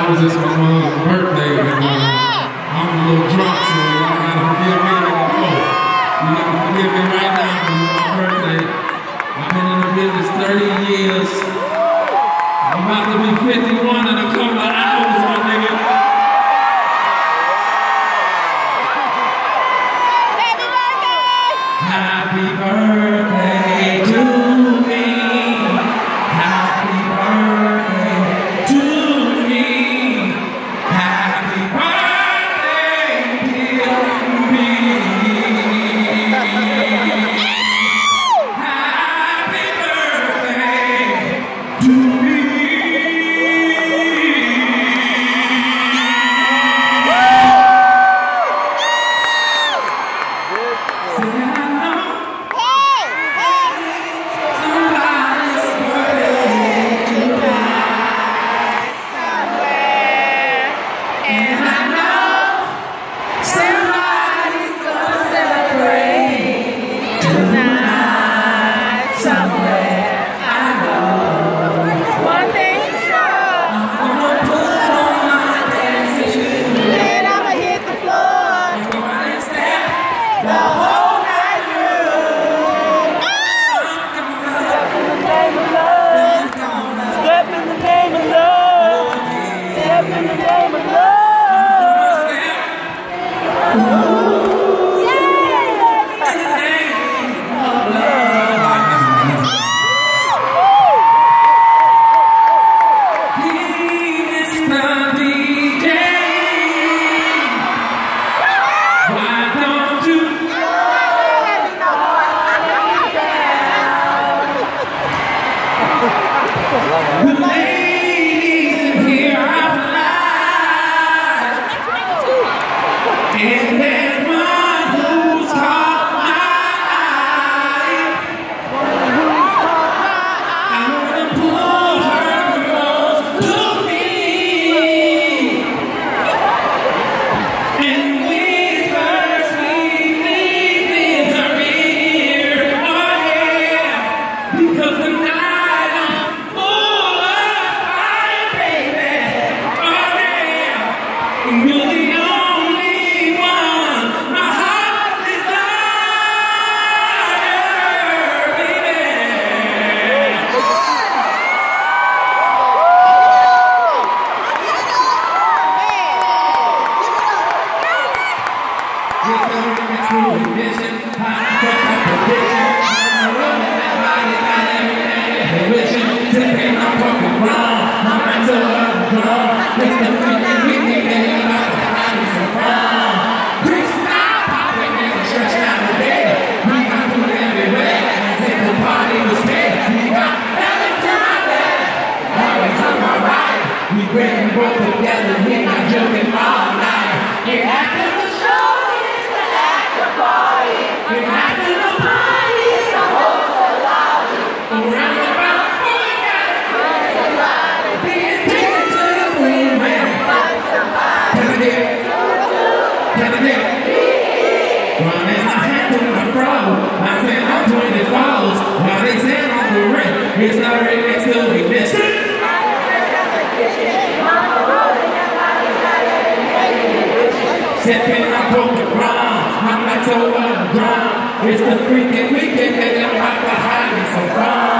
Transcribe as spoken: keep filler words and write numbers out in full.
hours. It's my mom's birthday, and uh, I'm a little drunk, so y'all gotta forgive me. I know you gotta forgive me right now for my birthday. I've been in the business thirty years. I'm about to be fifty-one in a couple of hours, my nigga. Happy birthday to me. Happy birthday to me. Happy birthday, dear me. Happy birthday to me. The ladies in here are fly, and there's one who's caught my eye. I wanna pull her close to me and whisper sweet things in her ear. Oh yeah, because tonight you're the only one my heart desires, baby. We're serving it through addition. I'm competition. I'm running that body, got everything wishing. Tipping, I'm fucking wrong. I'm not so wrong. It's the freaking weekend, baby. We break and broke together, we're not joking all night. You're acting the show, it's the after party. You're acting the party, it's the whole lobby. Around the round, we got it. Find somebody. Being taken to the queen, man. Find somebody. Can I get it? Can I get it? Running my hand to my frog. I said I'm twenty falls. While they stand on the ring, it's not right next to me. Listen. Stepping up on the ground, I'm not so underground. It's the freaking weekend and I'm about to hide me so far.